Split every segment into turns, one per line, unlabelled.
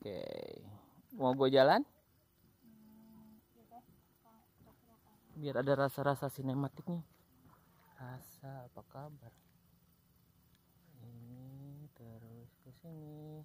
Oke. Mau gue jalan? Biar ada rasa-rasa sinematiknya. Rasa apa kabar? Ini terus ke sini.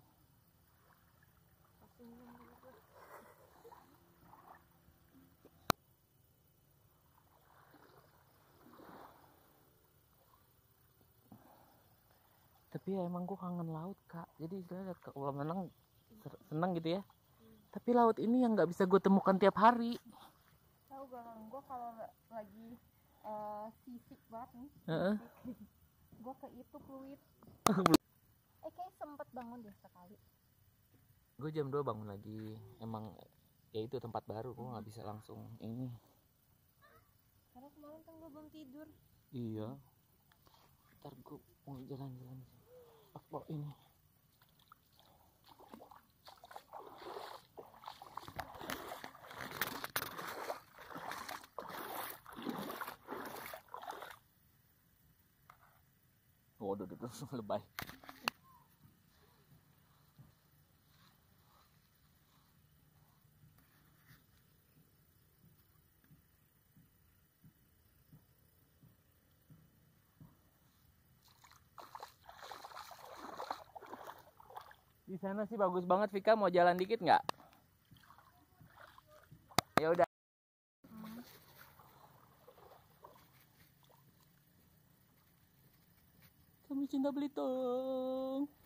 Tapi ya emang gue kangen laut kak. Jadi istilahnya kalau menang seneng gitu ya. Tapi laut ini yang nggak bisa gue temukan tiap hari.
Tahu gak kan, gue kalau lagi sisik banget nih, gue ke itu fluid. Kayak sempet bangun deh sekali.
Gue jam 2 bangun lagi. Emang ya itu tempat baru, gue nggak bisa langsung ini.
Karena kemarin kan gue belum tidur.
Iya. Ntar gue mau jalan-jalan. Apa ini? Waduh, lebay. Di sana sih bagus banget, Vika. Mau jalan dikit nggak? Ya udah. Kami cinta Belitung.